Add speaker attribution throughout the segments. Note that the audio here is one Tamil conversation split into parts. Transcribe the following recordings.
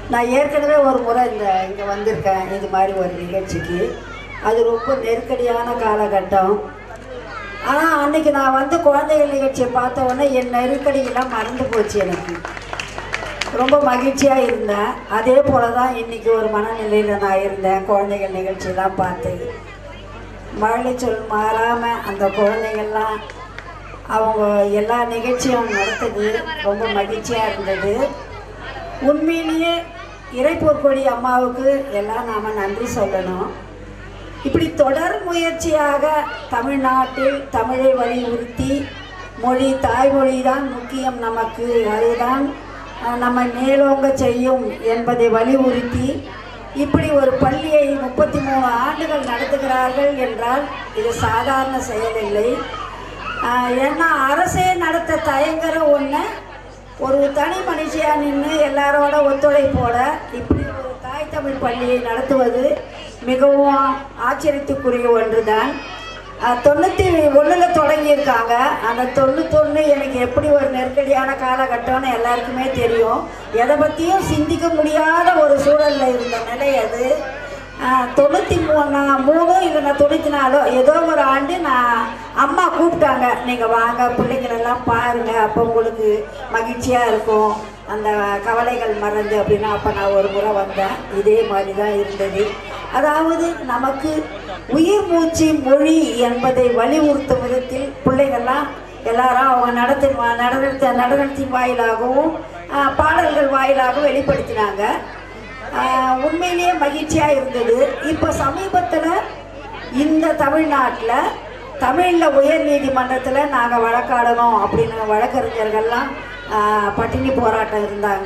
Speaker 1: நான் ஏற்கனவே ஒரு முறை இங்கே வந்திருக்கேன் இது மாதிரி ஒரு நிகழ்ச்சிக்கு. அது ரொம்ப நெருக்கடியான காலகட்டம். ஆனால் அன்றைக்கி நான் வந்து குழந்தைகள் நிகழ்ச்சியை பார்த்த உடனே என் நெருக்கடியெல்லாம் மறந்து போச்சு. எனக்கு ரொம்ப மகிழ்ச்சியாக இருந்தேன். அதே போல் தான் இன்றைக்கி ஒரு மனநிலையில் நான் இருந்தேன். குழந்தைகள் நிகழ்ச்சியெல்லாம் பார்த்து மழலை சொல் மாறாமல் அந்த குழந்தைகள்லாம் அவங்க எல்லா நிகழ்ச்சியும் நடத்துது. ரொம்ப மகிழ்ச்சியாக இருந்தது. உண்மையிலேயே இறைப்பொற்கொடி அம்மாவுக்கு எல்லாம் நாம் நன்றி சொல்லணும். இப்படி தொடர் முயற்சியாக தமிழ்நாட்டில் தமிழை வலியுறுத்தி மொழி தாய்மொழி தான் முக்கியம், நமக்கு அதுதான் நம்மை மேலோங்க செய்யும் என்பதை வலியுறுத்தி இப்படி ஒரு பள்ளியை 33 ஆண்டுகள் நடத்துகிறார்கள் என்றால் இது சாதாரண செயலில்லை. ஏன்னா அரசே நடத்த தயங்குற ஒன்று ஒரு தனி மனுஷியாக நின்று எல்லாரோட ஒத்துழைப்போட இப்படி ஒரு தாய் தமிழ் பள்ளியை நடத்துவது மிகவும் ஆச்சரியத்துக்குரிய ஒன்று தான். 91 தொடங்கியிருக்காங்க. அந்த 91 எனக்கு எப்படி ஒரு நெருக்கடியான காலகட்டம்னு எல்லாருக்குமே தெரியும். எதை பற்றியும் சிந்திக்க முடியாத ஒரு சூழலில் இருந்த நிலை அது. 93 இல்லைன்னா 94 ஏதோ ஒரு ஆண்டு நான் அம்மா கூப்பிட்டாங்க, நீங்கள் வாங்க பிள்ளைங்களெல்லாம் பாருங்கள், அப்போ உங்களுக்கு மகிழ்ச்சியாக இருக்கும், அந்த கவலைகள் மறந்து அப்படின்னா. அப்போ நான் ஒரு முறை வந்தேன். இதே மாதிரி தான் இருந்தது. அதாவது நமக்கு உயிர் மூச்சு மொழி என்பதை வலியுறுத்தும் விதத்தில் பிள்ளைகள்லாம் எல்லாரும் அவங்க நடனத்தின் வாயிலாகவும் பாடல்கள் வாயிலாகவும் வெளிப்படுத்தினாங்க. உண்மையிலேயே மகிழ்ச்சியாக இருந்தது. இப்போ சமீபத்தில் இந்த தமிழ்நாட்டில் தமிழில் உயர் நீதிமன்றத்தில் நாங்கள் வழக்காடணும் அப்படின்னு வழக்கறிஞர்கள்லாம் பட்டினி போராட்டம் இருந்தாங்க.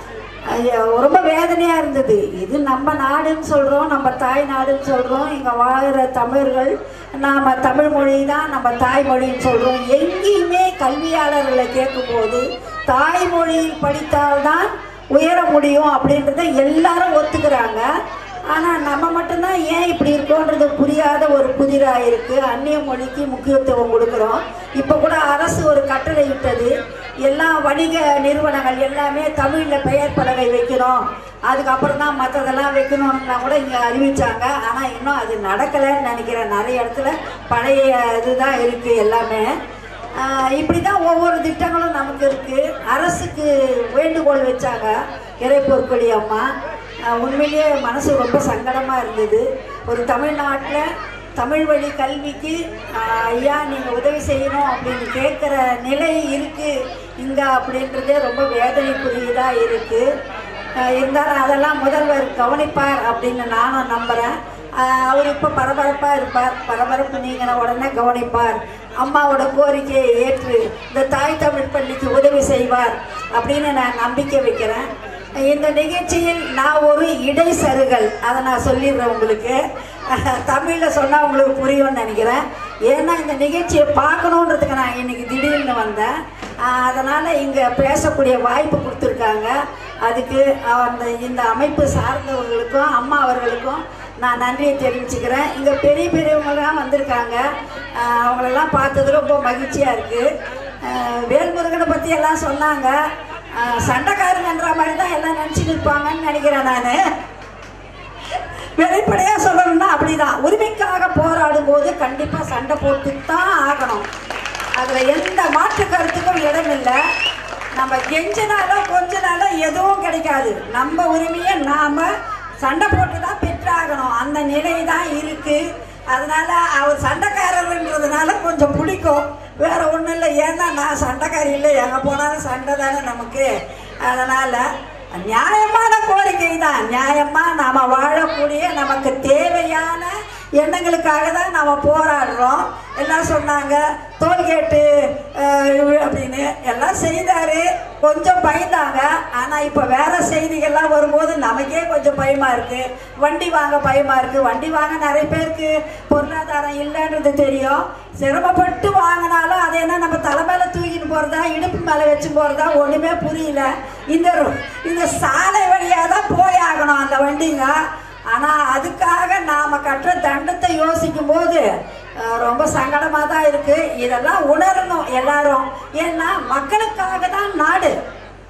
Speaker 1: ரொம்ப வேதனையாக இருந்தது. இது நம்ம நாடுன்னு சொல்கிறோம், நம்ம தாய் நாடுன்னு சொல்கிறோம், இங்கே வாழ்கிற தமிழர்கள் நாம் தமிழ் மொழி தான் நம்ம தாய்மொழின்னு சொல்கிறோம். எங்கேயுமே கல்வியாளர்களை கேட்கும்போது தாய்மொழியில் படித்தால்தான் உயர முடியும் அப்படின்றத எல்லாரும் ஒத்துக்கிறாங்க. ஆனால் நம்ம மட்டும்தான் ஏன் இப்படி இருக்கோன்றது புரியாத ஒரு புதிராக இருக்குது. அந்நிய மொழிக்கு முக்கியத்துவம் கொடுக்குறோம். இப்போ கூட அரசு ஒரு கட்டளை இட்டது, எல்லா வணிக நிறுவனங்கள் எல்லாமே தமிழில் பெயர் பலகை வைக்கணும், அதுக்கப்புறம் தான் மற்றதெல்லாம் வைக்கணும்னா கூட இங்கே அறிவித்தாங்க. ஆனால் இன்னும் அது நடக்கலைன்னு நினைக்கிறேன். நிறைய இடத்துல பழைய இதுதான் இருக்குது எல்லாமே. இப்படி தான் ஒவ்வொரு திட்டங்களும் நமக்கு இருக்குது. அரசுக்கு வேண்டுகோள் வச்சாங்க இறைப்பொற்கொடி அம்மா. உண்மையிலேயே மனசு ரொம்ப சங்கடமாக இருந்தது. ஒரு தமிழ்நாட்டில் தமிழ் வழி கல்விக்கு ஐயா நீங்கள் உதவி செய்யணும் அப்படின்னு கேட்குற நிலை இருக்குது இங்கே அப்படின்றதே ரொம்ப வேதனைக்குரியதாக இருக்குது. இருந்தாலும் அதெல்லாம் முதல்வர் கவனிப்பார் அப்படின்னு நானும் நம்புகிறேன். அவர் இப்போ பரபரப்பாக இருப்பார். பரபரப்பு நீங்கின உடனே கவனிப்பார். அம்மாவோட கோரிக்கையை ஏற்று இந்த தாய் தமிழ் பள்ளிக்கு உதவி செய்வார் அப்படின்னு நான் நம்பிக்கை வைக்கிறேன். இந்த நிகழ்ச்சியில் நான் ஒரு இடைசருகல், அதை நான் சொல்லிடுறேன் உங்களுக்கு. தமிழில் சொன்னால் உங்களுக்கு புரியும்னு நினைக்கிறேன். ஏன்னா இந்த நிகழ்ச்சியை பார்க்கணுன்றதுக்கு நான் இன்றைக்கி திடீர்னு வந்தேன். அதனால் இங்கே பேசக்கூடிய வாய்ப்பு கொடுத்துருக்காங்க. அதுக்கு இந்த அமைப்பு சார்ந்தவர்களுக்கும் அம்மா அவர்களுக்கும் நான் நன்றியை தெரிவிச்சுக்கிறேன். இங்கே பெரிய பெரியவங்களாம் வந்திருக்காங்க. அவங்களெல்லாம் பார்த்தது ரொம்ப மகிழ்ச்சியாக இருக்குது. வேல்முருகனை பற்றி எல்லாம் சொன்னாங்க. சண்டைக்காரங்கன்ற மாதிரி தான் எல்லாம் நினச்சிட்டு இருப்பாங்கன்னு நினைக்கிறேன். நான் வெளிப்படையாக சொல்லணும்னா அப்படிதான். உரிமைக்காக போராடும் போது கண்டிப்பாக சண்டை போட்டு தான் ஆகணும். அதில் எந்த மாற்று கருத்துக்கும் இடமில்லை. நம்ம கெஞ்சினாலோ கொஞ்ச நாளோ எதுவும் கிடைக்காது. நம்ம உரிமையை நாம் சண்டை போட்டு தான் பெற்றாகணும். அந்த நிலை தான் இருக்குது. அதனால் அவர் சண்டைக்காரர்ன்றதுனால கொஞ்சம் பிடிக்கும், வேறு ஒன்றும் இல்லை. ஏன்னா நான் சண்டைக்காரி இல்லை, எங்கே போனாலும் சண்டை தானே நமக்கு. அதனால் நியாயமான கோரிக்கை தான். நியாயமாக நாம் வாழக்கூடிய நமக்கு தேவையான எண்ணங்களுக்காக தான் நாம் போராடுறோம். எல்லாம் சொன்னாங்க டோல்கேட்டு அப்படின்னு எல்லாம் செய்தார். கொஞ்சம் பயந்தாங்க. ஆனால் இப்போ வேறு செய்திகள்லாம் வரும்போது நமக்கே கொஞ்சம் பயமாக இருக்குது. வண்டி வாங்க பயமாக இருக்குது. வண்டி வாங்க நிறைய பேருக்கு பொருளாதாரம் இல்லைன்றது தெரியும். சிரமப்பட்டு வாங்கினாலும் அது என்ன நம்ம தலைமையில தூக்கிட்டு போகிறதா இடுப்பு மேலே வச்சு போகிறதா ஒன்றுமே புரியல. இந்த சாலை வழியாக தான் போய் ஆகணும் அந்த வண்டிங்க. ஆனால் அதுக்காக நாம் கட்டுற தண்டத்தை யோசிக்கும் போது ரொம்ப சங்கடமாக தான் இருக்குது. இதெல்லாம் உணரணும் எல்லாரும். ஏன்னா மக்களுக்காக தான் நாடு.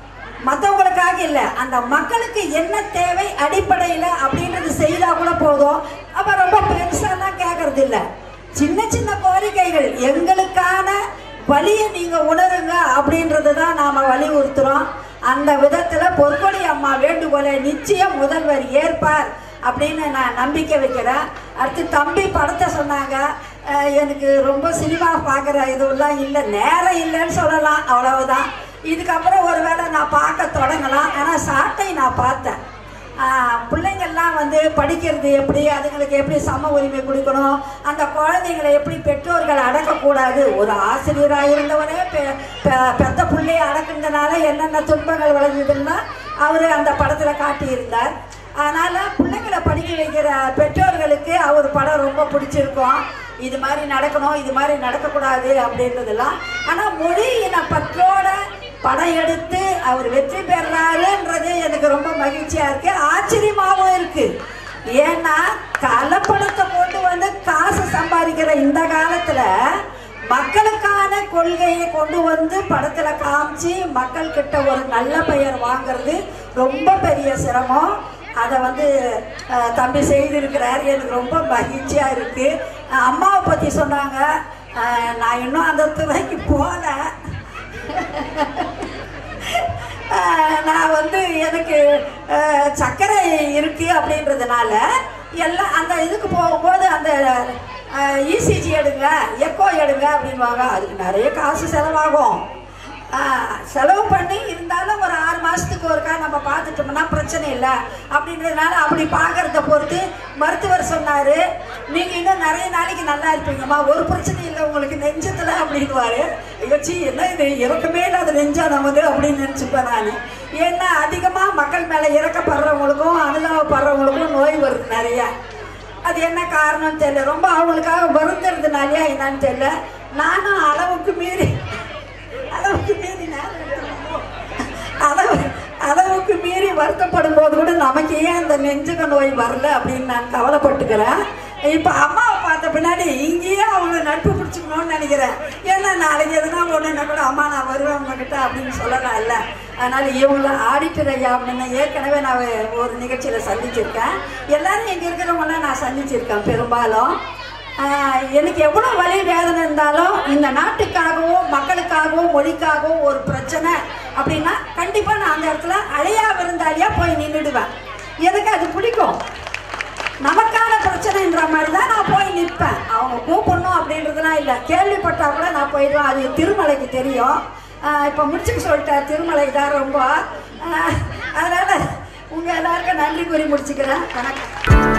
Speaker 1: மற்றவங்களுக்காக இல்லை, அந்த மக்களுக்கு என்ன தேவை அடிப்படையில் அப்படின்றது செய்தால் கூட போதும். அப்போ ரொம்ப பெருசாலாம் கேட்கறது இல்லை. சின்ன சின்ன கோரிக்கைகள், எங்களுக்கான வழியை நீங்கள் உணருங்க அப்படின்றது தான் நாம் வலியுறுத்துகிறோம். அந்த விதத்தில் பொற்கொடி அம்மா வேண்டுகோளை நிச்சயம் முதல்வர் ஏற்பார் அப்படின்னு நான் நம்பிக்கை வைக்கிறேன். அடுத்து தம்பி படத்தை சொன்னாங்க. எனக்கு ரொம்ப சினிமா பார்க்குற இதுவெல்லாம் இல்லை, நேரம் இல்லைன்னு சொல்லலாம், அவ்வளவுதான். இதுக்கப்புறம் ஒரு வேளை நான் பார்க்க தொடங்கலாம். ஆனால் சாட்டை நான் பார்த்தேன். பிள்ளைங்கள்லாம் வந்து படிக்கிறது எப்படி, அதுங்களுக்கு எப்படி சம உரிமை கொடுக்கணும், அந்த குழந்தைங்களை எப்படி பெற்றோர்கள் அடக்கக்கூடாது. ஒரு ஆசிரியராக இருந்தவரே பெத்த பிள்ளையை அடக்குறதுனால என்னென்ன துன்பங்கள் விளைஞ்சதுன்னா அவர் அந்த படத்தில் காட்டியிருந்தார். அதனால் பிள்ளைங்களை படிக்க வைக்கிற பெற்றோர்களுக்கு அவர் படம் ரொம்ப பிடிச்சிருக்கும். இது மாதிரி நடக்கணும், இது மாதிரி நடக்கக்கூடாது அப்படின்றதெல்லாம். ஆனால் மொழி இன பற்றோட படம் எடுத்து அவர் வெற்றி பெறாருன்றது எனக்கு ரொம்ப மகிழ்ச்சியாக இருக்குது, ஆச்சரியமாகவும் இருக்குது. ஏன்னா கலப்படத்தை கொண்டு வந்து காசு சம்பாதிக்கிற இந்த காலத்தில் மக்களுக்கான கொள்கையை கொண்டு வந்து படத்தில் காமிச்சு மக்கள்கிட்ட ஒரு நல்ல பெயர் வாங்கிறது ரொம்ப பெரிய சிரமம். அதை வந்து தம்பி செய்திருக்கிறார். எனக்கு ரொம்ப மகிழ்ச்சியாக இருக்குது. அம்மாவை பற்றி சொன்னாங்க. நான் இன்னும் அந்த துறைக்கு போகல. நான் வந்து எனக்கு சர்க்கரை இருக்குது அப்படின்றதுனால எல்லாம் அந்த இதுக்கு போகும்போது அந்த இசிஜி எடுங்க, எக்கோ எடுங்க அப்படின்வாங்க. அதுக்கு நிறைய காசு செலவாகும். செலவு பண்ணி இருந்தாலும் ஒரு 6 மாதத்துக்கு ஒருக்கா நம்ம பார்த்துட்டோம்னா பிரச்சனை இல்லை அப்படின்றதுனால அப்படி பார்க்குறத பொறுத்து மருத்துவர் சொன்னார், நீங்கள் இன்னும் நிறைய நாளைக்கு நல்லா இருப்பீங்கம்மா, ஒரு பிரச்சனை இல்லை உங்களுக்கு நெஞ்சத்தில் அப்படின்வார். யோசி என்ன இது இறக்கமே இல்லாத நெஞ்சா நமது அப்படின்னு நினச்சிப்பேன் நான். ஏன்னா அதிகமாக மக்கள் மேலே இறக்கப்படுறவங்களுக்கும் அனுதாபப்படுறவங்களுக்கும் நோய் வருது நிறையா. அது என்ன காரணம் தெரியல, ரொம்ப அவங்களுக்காக வருந்துறதுனாலையா என்னன்னு தெரியல. நானும் அளவுக்கு மீறி அளவுக்கு மீறி வருத்தப்படும் போது கூட நமக்கு ஏன் அந்த நெஞ்சுக நோய் வரல அப்படின்னு நான் கவலைப்பட்டுக்கிறேன். இப்போ அம்மாவை பார்த்த பின்னாடி இங்கேயே அவங்க நட்பு பிடிச்சிக்கணும்னு நினைக்கிறேன். ஏன்னா நாளைக்கு எதுனா ஒன்றுன்னா கூட அம்மா நான் வருவேன் உங்ககிட்ட அப்படின்னு சொல்லலாம் இல்லை. அதனால் இவங்கள ஆடிட்டர் ஐயா அப்படின்னு ஏற்கனவே நான் ஒரு நிகழ்ச்சியில் சந்திச்சிருக்கேன். எல்லாரும் இங்கே இருக்கிறவங்களாம் நான் சந்திச்சிருக்கேன். பெரும்பாலும் எனக்கு எவ்வளோ வலி வேதனை இருந்தாலும் இந்த நாட்டுக்காகவும் மக்களுக்காகவும் மொழிக்காகவும் ஒரு பிரச்சனை அப்படின்னா கண்டிப்பாக நான் அந்த இடத்துல அழையா விருந்தாளியாக போய் நின்றுடுவேன். எனக்கு அது பிடிக்கும். நமக்கான பிரச்சனைன்ற மாதிரி தான் நான் போய் நிற்பேன். அவங்க கூப்பிடணும் அப்படின்றதுலாம் இல்லை, கேள்விப்பட்டா கூட நான் போயிடுவேன். அது திருமலைக்கு தெரியும். இப்போ முடிச்சுக்க சொல்லிட்டேன், திருமலை தான் ரொம்ப. அதனால் உங்கள் எல்லாருக்கும் நன்றி கூறி முடிச்சுக்கிறேன். வணக்கம்.